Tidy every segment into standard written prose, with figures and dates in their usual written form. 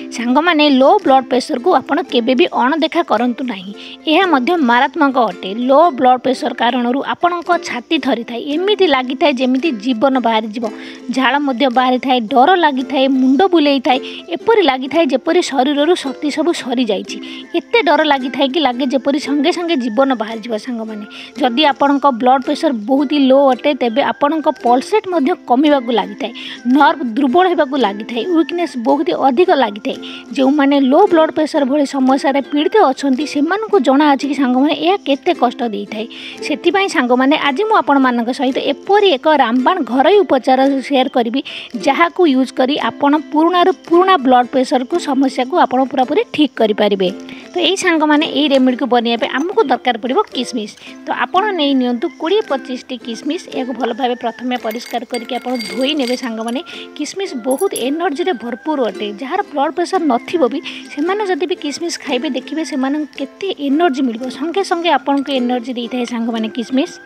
सांग माने low blood pressure को आपण केबे भी अणदेखा करंतु नाही। यह मध्य मारात्मक अटे। लो ब्लड प्रेशर कारण आपणक छाती थरी थाए, एमिति लागि थाए जेमिति जीवन बाहरी जीव, झाड़ मध्य बाहरी थाए, डर लागि थाए, मुंड बुलेई थाए, एपरि लागि थाए जेपरि शरीर शक्ति सब सरी जाइछि। एते डर लागि थाए कि लागे जेपरि संगे संगे जीवन बाहरी जीव। सांग माने जदि आपणक ब्लड प्रेशर बहुत ही लो अटे तेबे आपणक पल्स रेट मध्य कमिबाकू लागि थाए, नर्व दुर्बल हेबाकू लागि थाए, वीकनेस बहुत ही अधिक लागि थाए। जो माने लो ब्लड प्रेशर भली समस्या रे पीड़ित अछंती सेमानकू जणा अछि कि सांग माने या केते कष्ट देई थाए। सेति सांग माने आज मु आपण मानक सहित एपरि एक रामबाण घरोई उपचार शेयर करी जहाँ को यूज करी आपण पुराना ब्लड प्रेशर को समस्या को आपण पूरापूरी ठीक करि पारिबे। तो यही सांग माने यही रेमेडी को बनवाई आमको दरकार पड़ो किसमिश। तो आपड़ नहीं नियंतु 20-25 टी किसमिश या भल भाव प्रथम परिष्कार करके आप धोई ने सांग माने। किसमिश बहुत एनर्जी रे भरपूर अटे। जार ब्लड प्रेशर नथिबो भी सेमाने जदि भी किसमिश खाइबे देखिबे सेमाने केते एनर्जी मिलबो, संगे संगे आपन को एनर्जी देई थाए सांग माने किसमिश।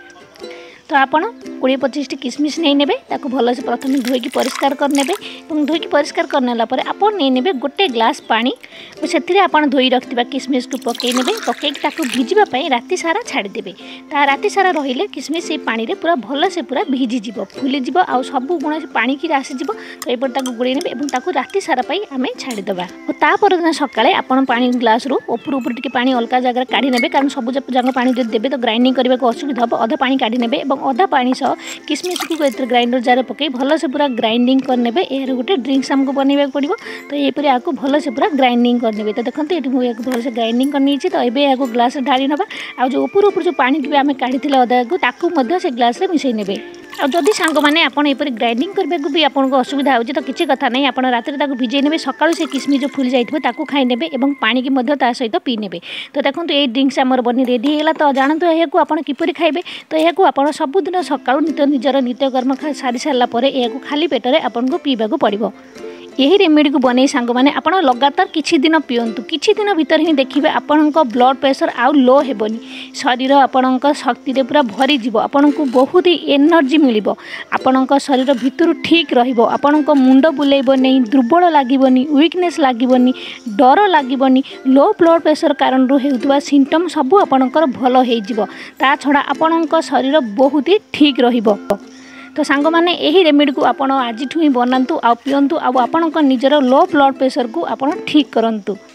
तो आपड़ 20-25 टी किसमिश नहीं नेबे, ताको भल से प्रथम धोईकी परिष्कार कर नेबे। धोईकी परिष्कार करनेला परे आपन नहीं नेबे गोटे ग्लास पानी और सेथिरे आपन धोई रखथिबा किसमिश को पकई नेबे। पकई ताको भिजिबा पई राति सारा छाड़ी देबे। ता राति सारा रहिले किसमिश से पानी रे पूरा भल से पूरा भिजी जिवो, फुली जिवो आ सब गुण से पानी की आसी जिवो। तो एपर ताको गुड़े नेबे एवं ताको राति सारा पई आमे छाड़ी देबा। और ता पर दिन सकाळे आपन पानी ग्लास रो ऊपर ऊपर टिके पानी अलगा जगह काढी नेबे, कारण सब जंग पानी जदि देबे तो ग्राइंडिंग करबा को असुविधा हो। अधा पानी काढी नेबे एवं अधा पानी सह किसमिश को एतर ग्राइंडर जार पकई भल से पूरा ग्राइंडिंग करने यार गोटे ड्रिंक्स आमको बनवाक पड़ो। तो यहपर आपको भल से पूरा ग्राइंडिंग करने। तो देखते ये मुझे भल से ग्राइंडिंग करनी। तो ये ग्लास ढाली नवा आ जो ऊपर जो पानी भी आम काढ़ी अदा को ताकू से ग्लास मिसई ने। आ जदि सांग माने आपन एपरि ग्राइंडिंग करबे को भी आपन को असुविधा होची तो किछि कथा नै, आपन रात्री ताको भिजै नेबे, सकाळु से किसमिश जो फुल जाइथिबो ताको खाइ नेबे एवं पानी की मध्य ता सहित पी नेबे। तो देखंतु ए ड्रिंक्स हमर बनी रेडी हेला। तो जानतु एहाकू आपन किपरि खाइबे। तो एहाकू आपन सबुदिन सकाळु निजर नित्यकर्म सारी सारला परे एहाकू खाली पेटरे आपन को पीबाकू पड़िबो। यही रेमेडी को बनै सांग माने आपण लगातार किछि दिन पियंतु। किछि दिन भीतर ही देखिबे आपणक ब्लड प्रेशर आउ लो हेबनी, शरीर आपणक शक्ति रे पूरा भरी जीवो, आपणक बहुत ही एनर्जी मिलिबो, आपणक शरीर भितर ठीक रहिबो, आपणक मुंड बुलेइबो नै, दुर्बल लागिबोनी, वीकनेस लागिबोनी, डर लागिबोनी। लो ब्लड प्रेशर कारण रो हेउतबा सिम्पटम सब आपणकर भल हेइ जिवो। ता छडा आपणक शरीर बहुत ही ठीक रहिबो। तो सांग माने यही रेमेडी को आपण आज ही बनातु आ पियंतु आ आपणक निजर लो ब्लड प्रेशर को आपण ठीक करंतु।